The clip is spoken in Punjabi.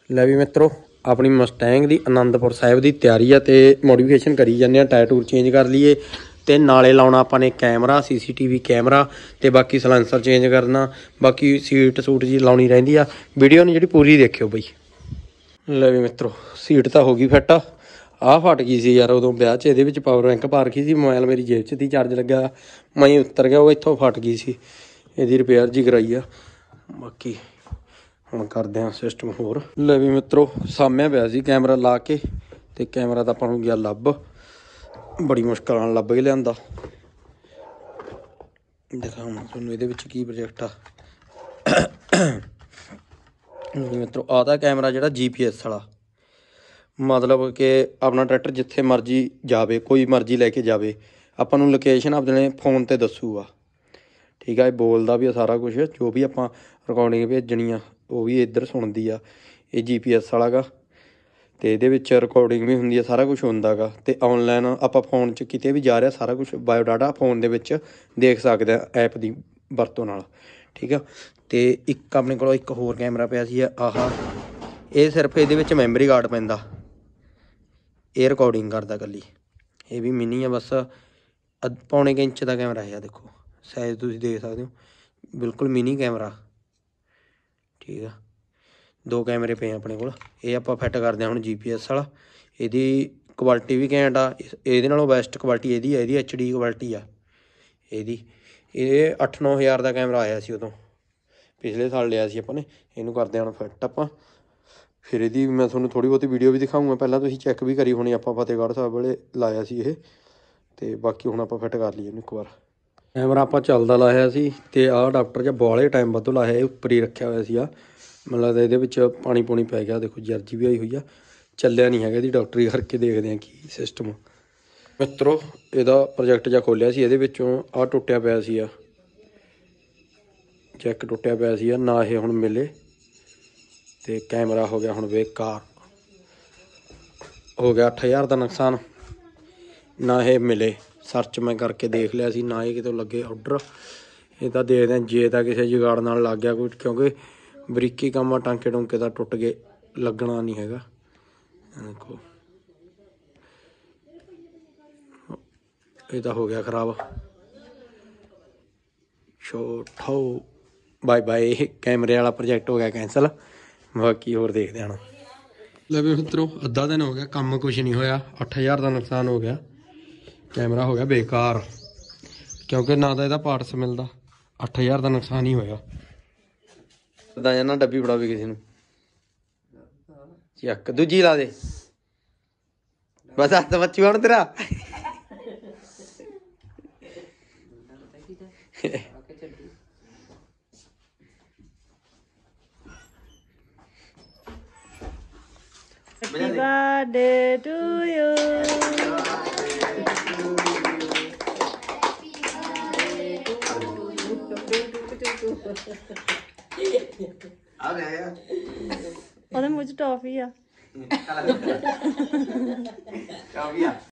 ਲੈ ਵੀ ਮਿੱਤਰੋ ਆਪਣੀ ਮਸਟੈਂਗ ਦੀ ਆਨੰਦਪੁਰ ਸਾਹਿਬ ਦੀ ਤਿਆਰੀ ਆ ਤੇ ਮੋਡੀਫਿਕੇਸ਼ਨ ਕਰੀ ਜਾਂਦੇ ਆ। ਟਾਇਰ ਟੂਰ ਚੇਂਜ ਕਰ ਲਈਏ ਤੇ ਨਾਲੇ ਲਾਉਣਾ ਆਪਾਂ ਨੇ ਕੈਮਰਾ CCTV ਕੈਮਰਾ ਤੇ ਬਾਕੀ ਸਲੈਂਸਰ ਚੇਂਜ ਕਰਨਾ। ਬਾਕੀ ਸੀਟ ਸੂਟ ਜੀ ਲਾਉਣੀ ਰਹਿੰਦੀ ਆ। ਵੀਡੀਓ ਨੂੰ ਜਿਹੜੀ ਪੂਰੀ ਦੇਖਿਓ ਬਈ। ਲੈ ਵੀ ਮਿੱਤਰੋ ਸੀਟ ਤਾਂ ਹੋ ਗਈ ਫਿੱਟ। ਆਹ ਫਟ ਗਈ ਸੀ ਯਾਰ ਉਦੋਂ ਵਿਆਹ 'ਚ। ਇਹਦੇ ਵਿੱਚ ਪਾਵਰ ਬੈਂਕ ਪਾ ਰੱਖੀ ਸੀ। ਮੋਬਾਇਲ ਮੇਰੀ ਜੇਬ 'ਚ ਦੀ ਚਾਰਜ ਲੱਗਾ ਮੈਂ ਹੀ ਉਤਰ ਗਿਆ। ਉਹ ਇੱਥੋਂ ਫਟ ਗਈ ਸੀ। ਇਹਦੀ ਰਿਪੇਅਰ ਜੀ ਕਰਾਈ ਆ। ਬਾਕੀ ਹੁਣ ਕਰਦੇ ਹਾਂ ਸਿਸਟਮ ਹੋਰ। ਲੈ ਵੀ ਮਿੱਤਰੋ ਸਾਹਮਣੇ ਪਿਆ ਸੀ ਕੈਮਰਾ ਲਾ ਕੇ ਤੇ ਕੈਮਰਾ ਤਾਂ ਆਪਾਂ ਨੂੰ ਗਿਆ ਲੱਭ। ਬੜੀ ਮੁਸ਼ਕਿਲ ਨਾਲ ਲੱਭ ਕੇ ਲਿਆਂਦਾ। ਦਿਖਾਉਣਾ ਤੁਹਾਨੂੰ ਇਹਦੇ ਵਿੱਚ ਕੀ ਪ੍ਰੋਜੈਕਟ ਆ। ਮਿੱਤਰੋ ਆਹ ਤਾਂ ਕੈਮਰਾ ਜਿਹੜਾ GPS ਵਾਲਾ, ਮਤਲਬ ਕਿ ਆਪਣਾ ਟਰੈਕਟਰ ਜਿੱਥੇ ਮਰਜ਼ੀ ਜਾਵੇ, ਕੋਈ ਮਰਜ਼ੀ ਲੈ ਕੇ ਜਾਵੇ, ਆਪਾਂ ਨੂੰ ਲੋਕੇਸ਼ਨ ਆਪਣੇ ਫੋਨ 'ਤੇ ਦੱਸੂਗਾ। ਠੀਕ ਆ। ਇਹ ਬੋਲਦਾ ਵੀ ਆ ਸਾਰਾ ਕੁਛ। ਜੋ ਵੀ ਆਪਾਂ ਰਿਕਾਰਡਿੰਗ ਭੇਜਣੀ ਆ ਉਹ ਵੀ ਇੱਧਰ ਸੁਣਦੀ ਆ। ਇਹ GPS ਵਾਲਾ ਗਾ ਅਤੇ ਇਹਦੇ ਵਿੱਚ ਰਿਕਾਰਡਿੰਗ ਵੀ ਹੁੰਦੀ ਆ। ਸਾਰਾ ਕੁਛ ਹੁੰਦਾ ਗਾ। ਅਤੇ ਔਨਲਾਈਨ ਆਪਾਂ ਫੋਨ 'ਚ ਕਿਤੇ ਵੀ ਜਾ ਰਿਹਾ ਸਾਰਾ ਕੁਛ ਬਾਇਓਡਾਟਾ ਫੋਨ ਦੇ ਵਿੱਚ ਦੇਖ ਸਕਦੇ ਹਾਂ ਐਪ ਦੀ ਵਰਤੋਂ ਨਾਲ। ਠੀਕ ਆ। ਅਤੇ ਇੱਕ ਆਪਣੇ ਕੋਲ ਇੱਕ ਹੋਰ ਕੈਮਰਾ ਪਿਆ ਸੀ ਆਹ। ਇਹ ਸਿਰਫ ਇਹਦੇ ਵਿੱਚ ਮੈਮਰੀ ਕਾਰਡ ਪੈਂਦਾ। ਇਹ ਰਿਕਾਰਡਿੰਗ ਕਰਦਾ ਇਕੱਲੀ। ਇਹ ਵੀ ਮਿਨੀ ਆ ਬਸ ਪੌਣੇ ਕੁ ਇੰਚ ਦਾ ਕੈਮਰਾ ਹੈ। ਦੇਖੋ ਸਾਈਜ਼ ਤੁਸੀਂ ਦੇਖ ਸਕਦੇ ਹੋ। ਬਿਲਕੁਲ ਮਿਨੀ ਕੈਮਰਾ। ਠੀਕ ਆ। 2 ਕੈਮਰੇ ਪਏ ਆਪਣੇ ਕੋਲ। ਇਹ ਆਪਾਂ ਫਿੱਟ ਕਰਦੇ ਹਾਂ ਹੁਣ GPS ਵਾਲਾ। ਇਹਦੀ ਕੁਆਲਿਟੀ ਵੀ ਘੈਂਟ ਆ। ਇਹਦੇ ਨਾਲੋਂ ਬੈਸਟ ਕੁਆਲਿਟੀ ਇਹਦੀ ਆ। ਇਹਦੀ HD ਕੁਆਲਿਟੀ ਆ ਇਹਦੀ। ਇਹ 8-9 ਹਜ਼ਾਰ ਦਾ ਕੈਮਰਾ ਆਇਆ ਸੀ ਉਦੋਂ, ਪਿਛਲੇ ਸਾਲ ਲਿਆ ਸੀ ਆਪਾਂ ਨੇ। ਇਹਨੂੰ ਕਰਦੇ ਹਾਂ ਫਿੱਟ ਆਪਾਂ। ਫਿਰ ਇਹਦੀ ਮੈਂ ਤੁਹਾਨੂੰ ਥੋੜ੍ਹੀ ਬਹੁਤੀ ਵੀਡੀਓ ਵੀ ਦਿਖਾਊਂਗਾ। ਪਹਿਲਾਂ ਤੁਸੀਂ ਚੈੱਕ ਵੀ ਕਰੀ ਹੋਣੀ। ਆਪਾਂ ਫਤਿਹਗੜ੍ਹ ਸਾਹਿਬ ਵੇਲੇ ਲਾਇਆ ਸੀ ਇਹ। ਅਤੇ ਬਾਕੀ ਹੁਣ ਆਪਾਂ ਫਿੱਟ ਕਰ ਲਈਏ ਇਹਨੂੰ ਇੱਕ ਵਾਰ। ਕੈਮਰਾ ਆਪਾਂ ਚੱਲਦਾ ਲਾਇਆ ਸੀ ਅਤੇ ਆਹ ਅਡਾਪਟਰ ਜਿਹਾ ਬਾਹਲੇ ਟਾਈਮ ਵੱਧੋਂ ਲਾਇਆ। ਇਹ ਉੱਪਰ ਹੀ ਰੱਖਿਆ ਹੋਇਆ ਸੀ। ਮੈਨੂੰ ਲੱਗਦਾ ਇਹਦੇ ਵਿੱਚ ਪਾਣੀ ਪੂਣੀ ਪੈ ਗਿਆ। ਦੇਖੋ ਜਰਜੀ ਵੀ ਆਈ ਹੋਈ ਆ। ਚੱਲਿਆ ਨਹੀਂ ਹੈਗਾ। ਇਹਦੀ ਡਾਕਟਰੀ ਕਰਕੇ ਦੇਖਦੇ ਹਾਂ ਕੀ ਸਿਸਟਮ। ਮਿੱਤਰੋ ਇਹਦਾ ਪ੍ਰੋਜੈਕਟ ਜਿਹਾ ਖੋਲ੍ਹਿਆ ਸੀ। ਇਹਦੇ ਵਿੱਚੋਂ ਆਹ ਟੁੱਟਿਆ ਪਿਆ ਸੀ ਚੈੱਕ ਟੁੱਟਿਆ ਪਿਆ ਸੀ ਨਾ। ਇਹ ਹੁਣ ਮਿਲੇ ਅਤੇ ਕੈਮਰਾ ਹੋ ਗਿਆ ਹੁਣ ਬੇਕਾਰ। ਹੋ ਗਿਆ 8000 ਦਾ ਨੁਕਸਾਨ। ਨਾ ਇਹ ਮਿਲੇ। ਸਰਚ ਮੈਂ ਕਰਕੇ ਦੇਖ ਲਿਆ ਸੀ ਨਾ ਇਹ ਕਿਤੋਂ ਲੱਗੇ ਔਡਰ। ਇਹ ਤਾਂ ਦੇਖਦੇ ਹਾਂ ਜੇ ਤਾਂ ਕਿਸੇ ਜੁਗਾੜ ਨਾਲ ਲੱਗ ਗਿਆ ਕੁਝ, ਕਿਉਂਕਿ ਬਰੀਕੀ ਕੰਮ ਆ। ਟਾਂਕੇ ਟੂੰਕੇ ਤਾਂ ਟੁੱਟ ਗਏ, ਲੱਗਣਾ ਨਹੀਂ ਹੈਗਾ। ਦੇਖੋ ਇਹ ਤਾਂ ਹੋ ਗਿਆ ਖਰਾਬ। ਛੋਟੋ ਬਾਏ ਬਾਏ। ਇਹ ਕੈਮਰੇ ਵਾਲਾ ਪ੍ਰੋਜੈਕਟ ਹੋ ਗਿਆ ਕੈਂਸਲ। ਬਾਕੀ ਹੋਰ ਦੇਖਦੇ ਹਾਂ। ਲੈ ਵੀ ਮਿੱਤਰੋ ਅੱਧਾ ਦਿਨ ਹੋ ਗਿਆ ਕੰਮ ਕੁਛ ਨਹੀਂ ਹੋਇਆ। 8000 ਦਾ ਨੁਕਸਾਨ ਹੋ ਗਿਆ। ਕੈਮਰਾ ਹੋ ਗਿਆ ਬੇਕਾਰ, ਕਿਉਂਕਿ ਨਾ ਤਾਂ ਇਹਦਾ ਪਾਰਟਸ ਮਿਲਦਾ। 8000 ਦਾ ਨੁਕਸਾਨ ਹੀ ਹੋਇਆ। ਇੱਦਾਂ ਜਾਂ ਨਾ ਡੱਬੀ ਫੜਾਵੇ ਕਿਸੇ ਨੂੰ। ਚੱਕ ਦੂਜੀ ਲਾ ਦੇ ਬਸ। ਹੱਥ ਮੱਚੀ ਹੁਣ ਤੇਰਾ। Happy birthday to you. ਉਹਦੇ ਮੂੰਹ 'ਚ ਟੌਫੀ ਆ।